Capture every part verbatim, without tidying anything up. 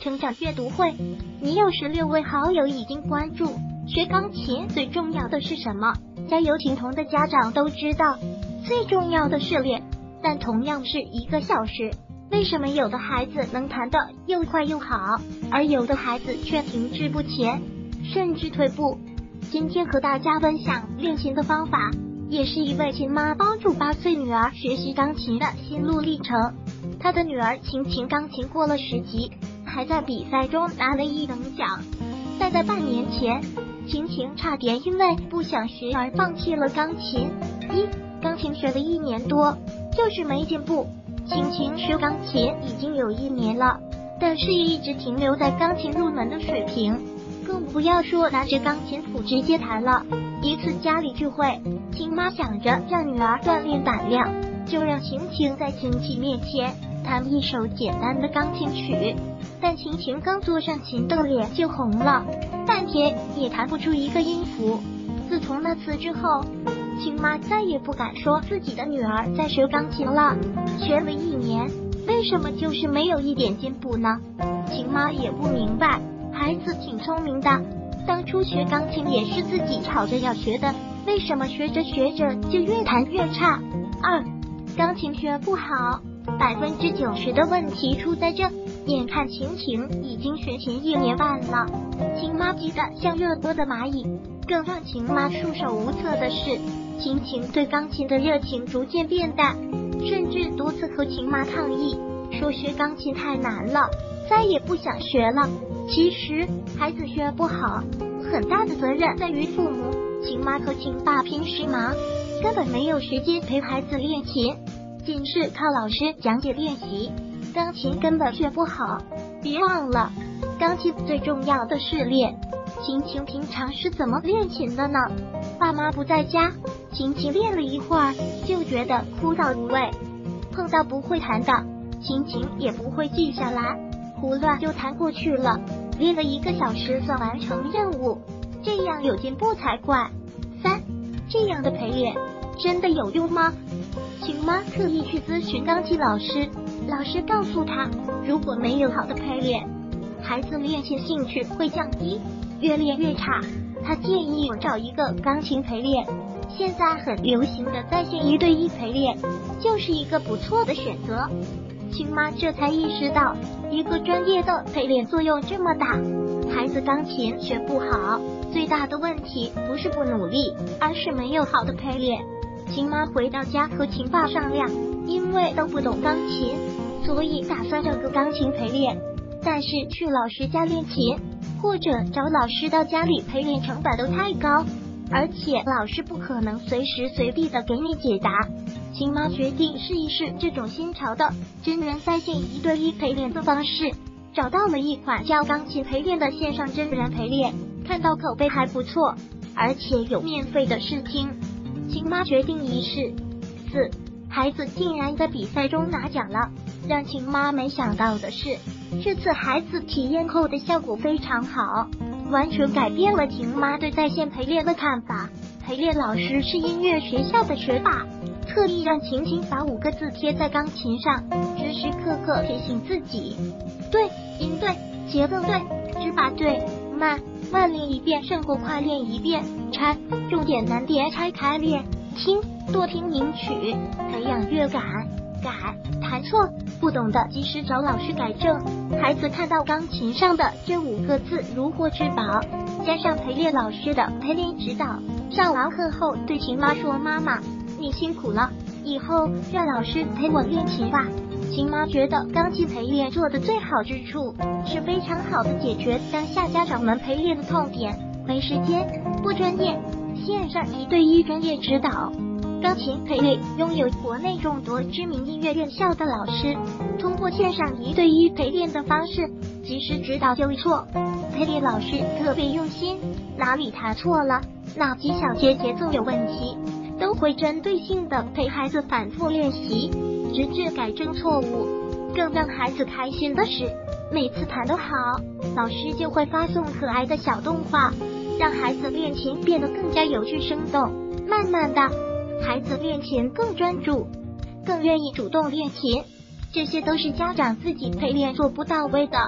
成长阅读会，你有十六位好友已经关注。学钢琴最重要的是什么？家有琴童的家长都知道，最重要的是练，但同样是一个小时，为什么有的孩子能弹得又快又好，而有的孩子却停滞不前，甚至退步？今天和大家分享练琴的方法，也是一位琴妈帮助八岁女儿学习钢琴的心路历程。她的女儿琴琴钢琴过了十级，还在比赛中拿了一等奖。但在半年前，琴琴差点因为不想学而放弃了钢琴。一钢琴学了一年多，就是没进步。琴琴学钢琴已经有一年了，但是也一直停留在钢琴入门的水平，更不要说拿着钢琴谱直接弹了。一次家里聚会，琴妈想着让女儿锻炼胆量，就让琴琴在亲戚面前弹一首简单的钢琴曲。但琴琴刚坐上琴凳，脸就红了，半天也弹不出一个音符。自从那次之后，琴妈再也不敢说自己的女儿在学钢琴了。学了一年，为什么就是没有一点进步呢？琴妈也不明白，孩子挺聪明的，当初学钢琴也是自己吵着要学的，为什么学着学着就越弹越差？二，钢琴学不好，百分之九十的问题出在这。眼看琴琴已经学琴一年半了，琴妈急得像热锅的蚂蚁。更让琴妈束手无策的是，琴琴对钢琴的热情逐渐变淡，甚至多次和琴妈抗议，说学钢琴太难了，再也不想学了。其实孩子学不好，很大的责任在于父母。琴妈和琴爸平时忙，根本没有时间陪孩子练琴，仅是靠老师讲解练习，钢琴根本学不好。别忘了，钢琴最重要的是练。琴琴平常是怎么练琴的呢？爸妈不在家，琴琴练了一会儿就觉得枯燥无味，碰到不会弹的，琴琴也不会记下来，胡乱就弹过去了。练了一个小时算完成任务，这样有进步才怪。三，这样的陪练真的有用吗？琴妈特意去咨询钢琴老师，老师告诉他，如果没有好的陪练，孩子练琴兴趣会降低，越练越差。他建议我找一个钢琴陪练，现在很流行的在线一对一陪练，就是一个不错的选择。琴妈这才意识到，一个专业的陪练作用这么大。孩子钢琴学不好，最大的问题不是不努力，而是没有好的陪练。琴妈回到家和琴爸商量，因为都不懂钢琴，所以打算找个钢琴陪练，但是去老师家练琴或者找老师到家里陪练成本都太高，而且老师不可能随时随地的给你解答。琴妈决定试一试这种新潮的真人在线一对一陪练的方式，找到了一款教钢琴陪练的线上真人陪练，看到口碑还不错，而且有免费的试听。琴妈决定一试。四，孩子竟然在比赛中拿奖了。让琴妈没想到的是，这次孩子体验后的效果非常好，完全改变了琴妈对在线陪练的看法。陪练老师是音乐学校的学霸，特意让琴琴把五个字贴在钢琴上，时时刻刻提醒自己：对，音对，节奏对，指法对，慢慢练一遍胜过快练一遍。拆，重点难点拆开练。听，多听名曲，培养乐感。改，弹错不懂的及时找老师改正。孩子看到钢琴上的这五个字如获至宝，加上陪练老师的陪练指导，上完课后对琴妈说：妈妈，你辛苦了，以后让老师陪我练琴吧。琴妈觉得钢琴陪练做的最好之处，是非常好的解决当下家长们陪练的痛点，没时间，不专业，线上一对一专业指导。钢琴陪练拥有国内众多知名音乐院校的老师，通过线上一对一陪练的方式，及时指导纠错。陪练老师特别用心，哪里弹错了，哪几小节节奏有问题，都会针对性的陪孩子反复练习，直至改正错误。更让孩子开心的是，每次弹得好，老师就会发送可爱的小动画，让孩子练琴变得更加有趣生动。慢慢的，孩子练琴更专注，更愿意主动练琴，这些都是家长自己陪练做不到位的。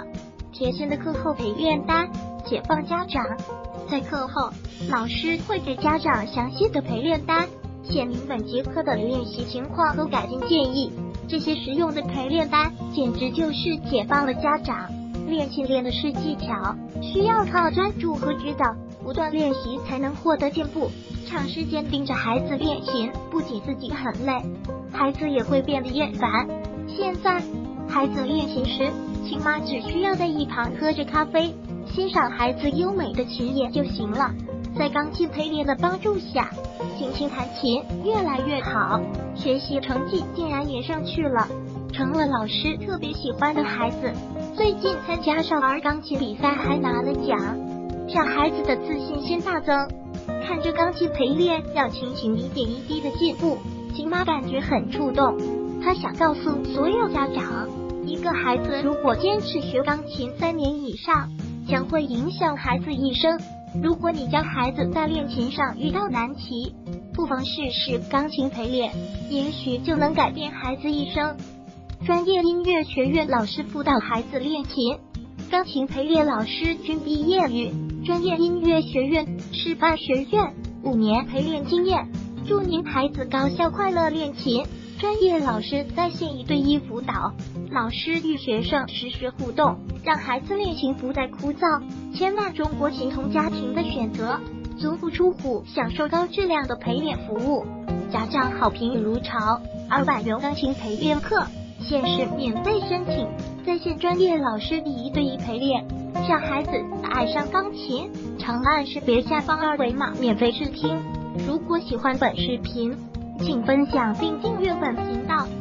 贴心的课后陪练单，解放家长。在课后，老师会给家长详细的陪练单，写明本节课的练习情况和改进建议。这些实用的陪练单简直就是解放了家长。练琴练的是技巧，需要靠专注和指导，不断练习才能获得进步。长时间盯着孩子练琴，不仅自己很累，孩子也会变得厌烦。现在，孩子练琴时，亲妈只需要在一旁喝着咖啡，欣赏孩子优美的琴演就行了。在钢琴陪练的帮助下，轻轻弹琴越来越好，学习成绩竟然也上去了，成了老师特别喜欢的孩子。最近参加少儿钢琴比赛还拿了奖，让孩子的自信心大增。看着钢琴陪练让琴琴一点一滴的进步，秦妈感觉很触动。她想告诉所有家长，一个孩子如果坚持学钢琴三年以上，将会影响孩子一生。如果你家孩子在练琴上遇到难题，不妨试试钢琴陪练，也许就能改变孩子一生。专业音乐学院老师辅导孩子练琴，钢琴陪练老师均毕业于专业音乐学院师范学院，五年陪练经验，祝您孩子高效快乐练琴。专业老师在线一对一辅导，老师与学生实时互动，让孩子练琴不再枯燥。千万中国琴童家庭的选择，足不出户享受高质量的陪练服务，家长好评如潮。二百元钢琴陪练课，限时免费申请，在线专业老师一对一陪练，让孩子爱上钢琴。长按识别下方二维码免费试听。如果喜欢本视频，请分享并订阅本频道。